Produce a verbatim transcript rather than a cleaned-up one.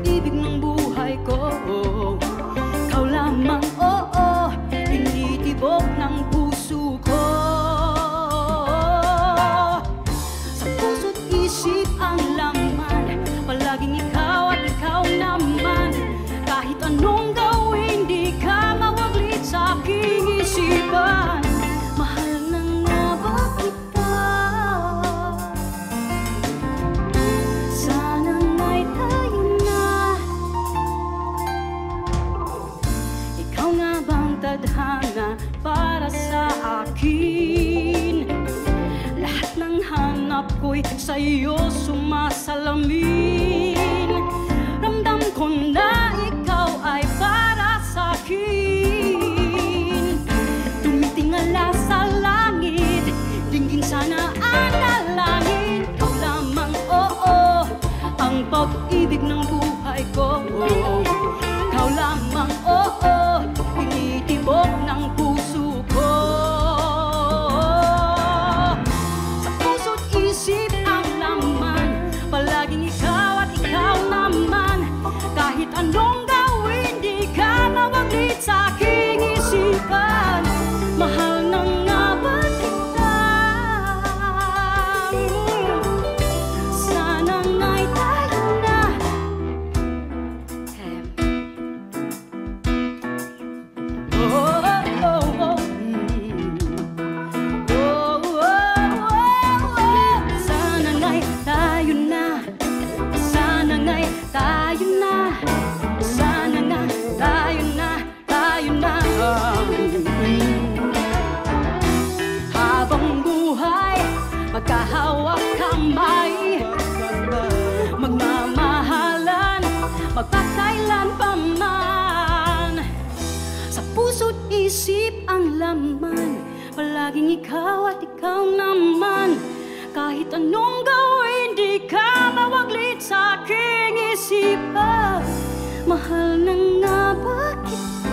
pag-ibig ng buhay ko. Ikaw lamang, oo, tinitibok ng puso ko. Sa puso't isip ang laman, palaging ikaw at ikaw naman. Kahit anong gawin, di ka mawaglit sa aking isipan. Mahal na nga ba kita? Sana nga'y tayo na. Ikaw nga bang tadhana para sa akin? Lahat ng hanap ko'y sa'yo sumasalamin. Ramdam ko na ikaw ay para sa'kin. Tumitingala sa langit, dinggin sana ang dalangin. Ikaw lamang, oo, ang pag-ibig ng buhay ko. Ikaw lamang, oo, tinitibok ng puso ko. Sa puso't isip ang laman, palaging ikaw at ikaw naman. Kahit anong gawin, di ka mawaglit sa aking isipan. Mahal na nga ba kita? Sana nga'y tayo na. Oh, oh, oh, oh. Oh, oh, oh, oh. Sana nga'y tayo na. Sana nga'y tayo na. Sana nga tayo na, tayo na. Habang buhay, magkahawak kamay, magmamahalan, magpakailan pa man. Sa puso't isip ang laman, palaging ikaw at ikaw naman. Kahit anong gawin, di ka mawaglit sa aking isipan. Mahal na nga ba kita?